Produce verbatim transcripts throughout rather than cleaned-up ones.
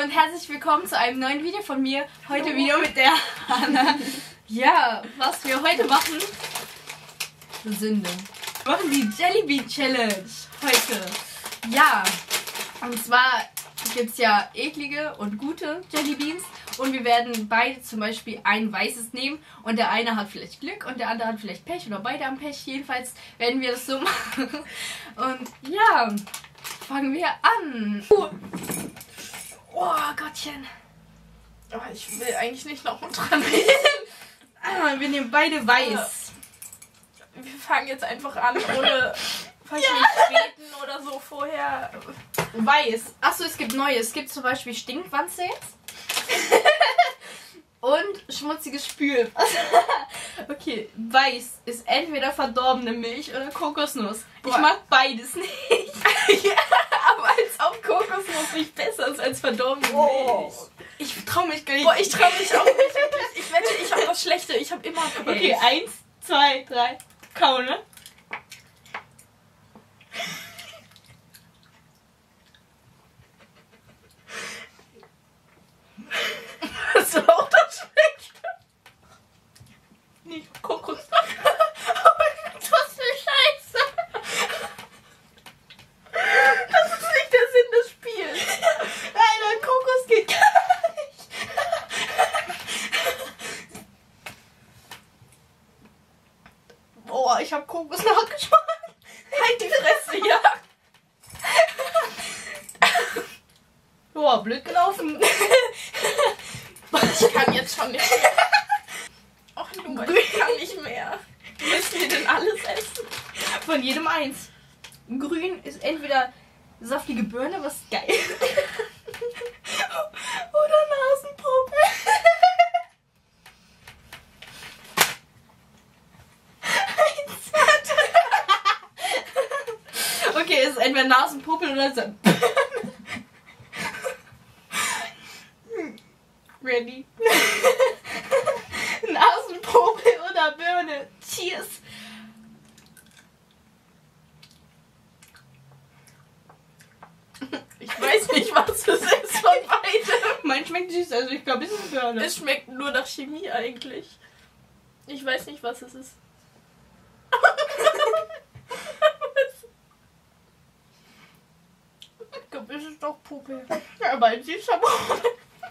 und herzlich willkommen zu einem neuen Video von mir. Heute Hallo. Video mit der Hanna. Ja, was wir heute machen, Sünde. Wir machen die Jellybean Challenge heute. Ja, und zwar gibt es ja eklige und gute Jellybeans. Und wir werden beide zum Beispiel ein weißes nehmen. Und der eine hat vielleicht Glück und der andere hat vielleicht Pech. Oder beide haben Pech. Jedenfalls werden wir das so machen. Und ja, fangen wir an. Uh. Oh Gottchen. Oh, ich will eigentlich nicht noch dran reden. Wir nehmen beide weiß. Wir fangen jetzt einfach an, ohne reden oder so vorher. Weiß. Achso, es gibt neue. Es gibt zum Beispiel Stinkwanze jetzt. Und schmutziges Spül. Okay, weiß ist entweder verdorbene Milch oder Kokosnuss. Boah. Ich mag beides nicht. Ja, aber als ob Kokosnuss nicht besser ist als verdorbene oh. Milch. Ich trau mich gar nicht. Boah, ich trau mich auch nicht wirklich. Ich wette, ich habe das Schlechte. Ich habe immer Pech. Okay, eins, zwei, drei. Kauen, ne? Das ist auch das Schlechte. Nicht Kokos. Was für Scheiße. Das ist nicht der Sinn des Spiels. Nein, Kokos geht gar nicht. Boah, ich hab Kokos nachgeschmeckt. Halt die Fresse, ja. Boah, blöd gelaufen. Ich kann jetzt schon nicht mehr. Ach Junge, ich kann nicht mehr. Müssen wir denn alles essen? Von jedem eins. Grün ist entweder saftige Birne, was geil ist. Oder Nasenpuppe. Okay, es ist entweder Nasenpuppe oder so. Ready. Nasenpopel oder Birne. Cheers. Ich weiß nicht, was es ist von beidem. Mein schmeckt süß, also ich glaube, es ist Birne. Es schmeckt nur nach Chemie eigentlich. Ich weiß nicht, was es ist. Ich glaube, es ist doch Puppe. Ja, aber ein süßer Puppe.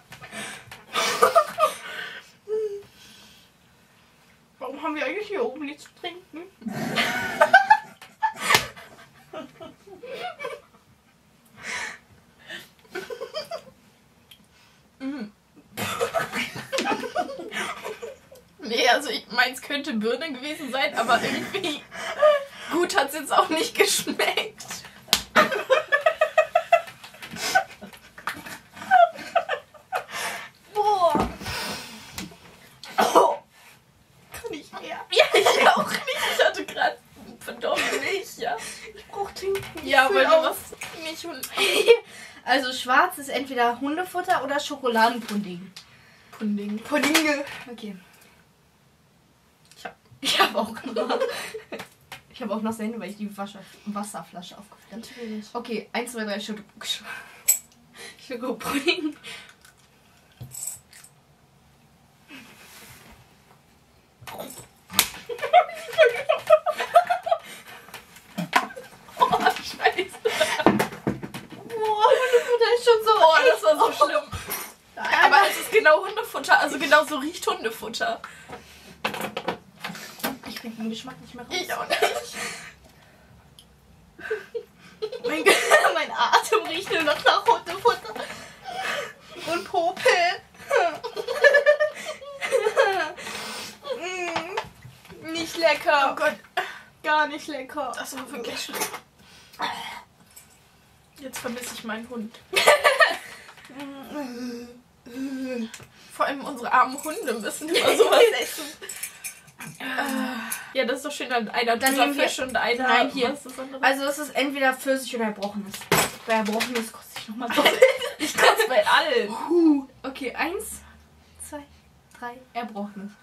Warum haben wir eigentlich hier oben nichts zu trinken? Nee, also ich meins könnte Birne gewesen sein, aber irgendwie gut hat es jetzt auch nicht geschmeckt. Boah. Oh. Kann ich mehr? Ja, ich auch nicht. Ich hatte gerade verdorbene Milch, ja. Ich brauch Trinken. Ja, aber du was nicht Hund. Also schwarz ist entweder Hundefutter oder Schokoladenpudding. Pudding. Puddinge. Okay. Ich hab, ich hab auch noch. Ich habe auch noch Sende, weil ich die Wasser, Wasserflasche aufgefüllt habe. Natürlich. Okay, eins, zwei, drei, Schokopudding. Oh, Scheiße. Boah, Hundefutter ist schon so. Oh, das war so schlimm. Aber es ist genau Hundefutter, also genau so riecht Hundefutter. Ich krieg den Geschmack nicht mehr raus. Ich auch nicht. Mein, mein Atem riecht nur noch nach Hundefutter. Und Popel. mm, nicht lecker. Oh Gott. Gar nicht lecker. Das war wirklich schlimm. Jetzt vermisse ich meinen Hund. Vor allem unsere armen Hunde müssen immer sowas essen. Ja, das ist doch schön, dann einer Dann toter nehmen wir- Fisch und einer... Nein, hier. Was ist das andere? Also es ist entweder Pfirsich oder Erbrochenes. Bei Erbrochenes kostet ich nochmal doppelt. Ich kotze bei allen. Huh. Okay, eins, zwei, drei, Erbrochenes.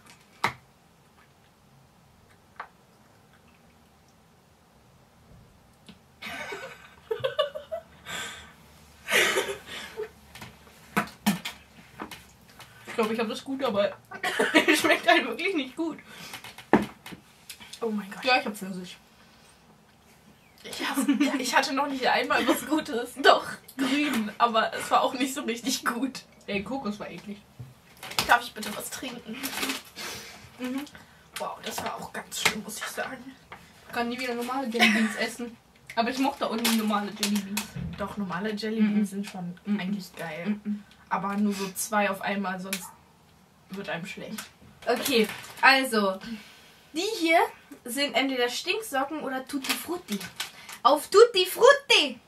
glaube, ich habe das gut, aber es schmeckt halt wirklich nicht gut. Oh mein Gott. Ja, ich habe Pfirsich. Ich, ja, ich hatte noch nicht einmal was Gutes. Doch, grün, aber es war auch nicht so richtig gut. Ey, Kokos war eklig. Darf ich bitte was trinken? Mhm. Wow, das war auch ganz schlimm, muss ich sagen. Ich kann nie wieder normale Jellybeans essen. Aber ich mochte auch nie normale Jellybeans. Doch, normale Jellybeans Mhm. sind schon Mhm. eigentlich geil. Mhm. Aber nur so zwei auf einmal, sonst wird einem schlecht. Okay, also, die hier sind entweder Stinksocken oder Tutti Frutti. Auf Tutti Frutti!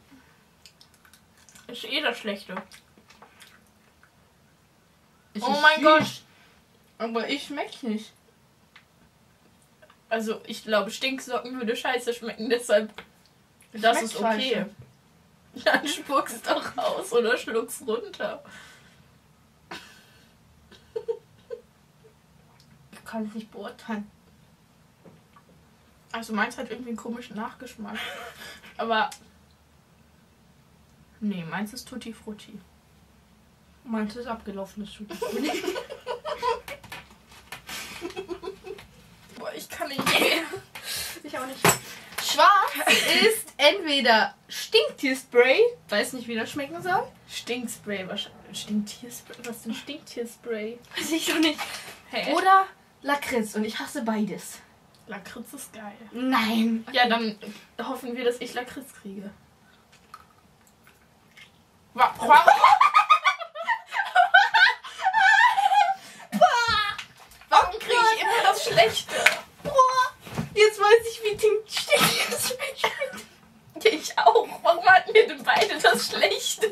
Ist eh das Schlechte. Es Oh ist mein süß, Gott. aber ich schmeck's nicht. Also, ich glaube, Stinksocken würde scheiße schmecken, deshalb. Das Schmeckt ist okay. scheiße. Dann spuck's doch aus oder schluck's runter. Ich kann es nicht beurteilen. Also, meins hat irgendwie einen komischen Nachgeschmack. Aber. Nee, meins ist Tutti Frutti. Meins ist abgelaufenes Tutti Frutti. Boah, ich kann nicht mehr. Ich auch nicht. Schwarz ist entweder Stinktierspray, weiß nicht, wie das schmecken soll. Stinkspray, was Stinktierspray? Was ist denn Stinktierspray? Weiß ich doch nicht. Hä? Oder Lakritz und ich hasse beides. Lakritz ist geil. Nein. Ja, dann hoffen wir, dass ich Lakritz kriege. Wa- wa- Warum kriege ich immer das Schlechte? Boah, jetzt weiß ich, wie die Stinktierspray schmeckt. Ja, ich auch. Warum hatten wir denn beide das Schlechte?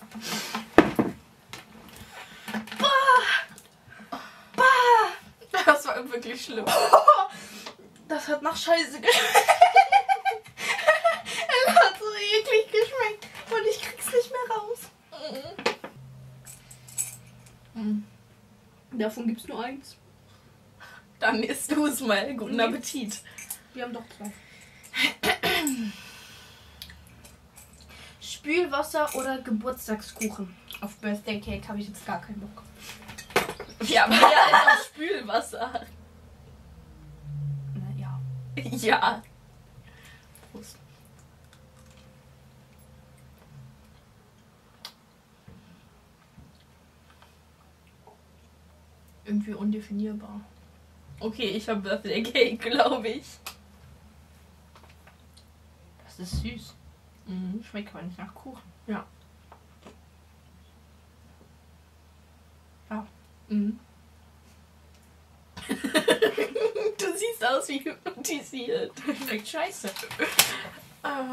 Das war wirklich schlimm. Das hat nach Scheiße geschmeckt. Es hat so eklig geschmeckt und ich krieg's nicht mehr raus. Mhm. Davon gibt's nur eins. Dann isst du es mal. Guten Nee. Appetit. Wir haben doch zwei. Spülwasser oder Geburtstagskuchen? Auf Birthday Cake habe ich jetzt gar keinen Bock. Ja, aber ja, ist auch Spülwasser. Na ja. Ja. Prost. Irgendwie undefinierbar. Okay, ich habe Birthday Cake, glaube ich. Das ist süß. Mhm. Schmeckt aber nicht nach Kuchen. Ja. Ja. Mhm. Du siehst aus wie hypnotisiert. Schmeckt scheiße. Ah.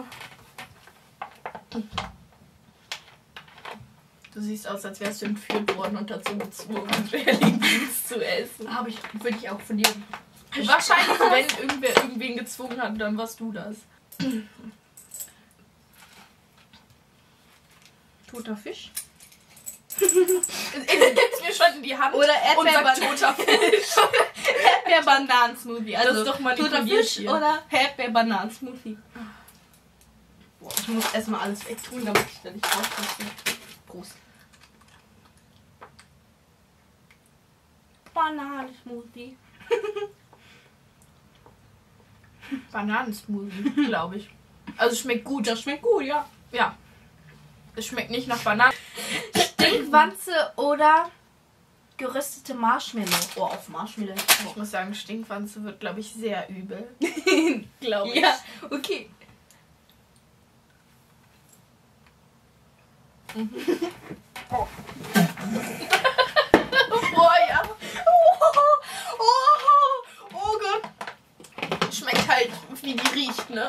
Du siehst aus, als wärst du entführt worden und dazu gezwungen, Jellybeans zu essen. Habe ich, würde ich auch von dir. Wahrscheinlich, wenn irgendwer irgendwen gezwungen hat, dann warst du das. Toter Fisch? Jetzt gibt's mir schon in die Hand Oder und sagt Erdbeerban- toter Fisch. Erdbeer-Bananen-Smoothie. Also Das ist doch toter manipuliert Fisch hier. oder Erdbeer-Bananen-Smoothie. Boah, ich muss erstmal alles wegtun, damit ich da nicht rauskoste. Prost. Bananen-Smoothie. Bananensmoothie, glaube ich. Also schmeckt gut. Das schmeckt gut, ja. Ja. Es schmeckt nicht nach Bananen. Stinkwanze oder geröstete Marshmallow. Oh, auf Marshmallow. Ich muss sagen, Stinkwanze wird, glaube ich, sehr übel. Glaube ich. Ja, okay. Oh. Boah, ja. Oh, oh, oh Gott. Schmeckt halt, wie die riecht, ne?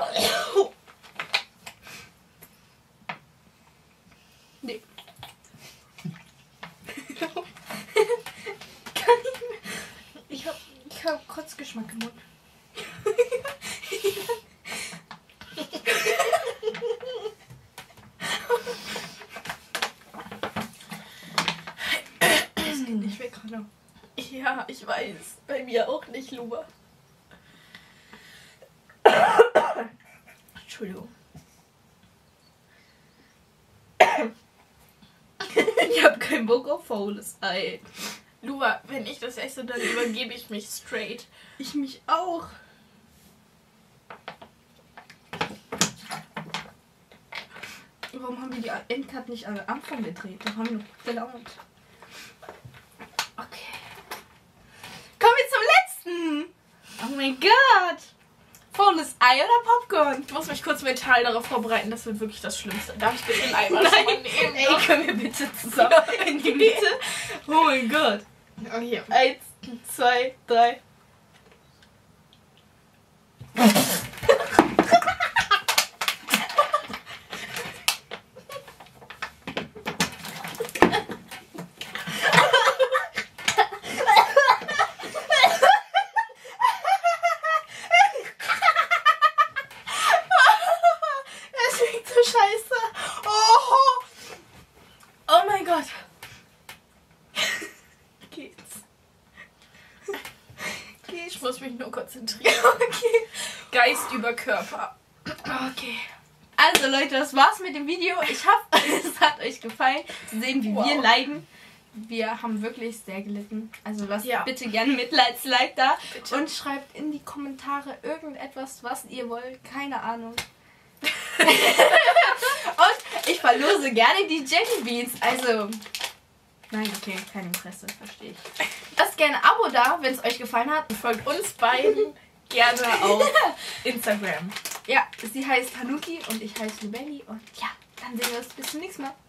Nee. Kann ich mehr. Ich hab, ich hab Kotzgeschmack im Mund. Das geht nicht weg, Hanna. Ja, ich weiß. Bei mir auch nicht, Luba. Entschuldigung. Ich habe keinen Bock auf faules Ei. Lua, wenn ich das esse, dann übergebe ich mich straight. Ich mich auch. Warum haben wir die Endcard nicht am Anfang gedreht? Da haben wir noch gelaunt. Okay. Kommen wir zum letzten. Oh mein Gott. Faules Ei oder Popcorn? Ich muss mich kurz mental darauf vorbereiten, das wird wirklich das Schlimmste. Darf ich bitte den Eimer schon mal nehmen? Ey, können wir bitte zusammen in die Mitte? Oh mein Gott. Oh, hier. Eins, zwei, drei. Ich muss mich nur konzentrieren. Okay. Geist über Körper. Okay. Also Leute, das war's mit dem Video. Ich hoffe, es hat euch gefallen zu sehen, wie wow. wir leiden. Wir haben wirklich sehr gelitten. Also lasst ja. bitte gerne Mitleidslike da. Bitte. Und schreibt in die Kommentare irgendetwas, was ihr wollt. Keine Ahnung. Und ich verlose gerne die Jelly Beans. Also... Nein, okay, kein Interesse, verstehe ich. Lasst gerne ein Abo da, wenn es euch gefallen hat. Und folgt uns beiden gerne auf Instagram. Ja, sie heißt Hanuki und ich heiße Lubelli. Und ja, dann sehen wir uns bis zum nächsten Mal.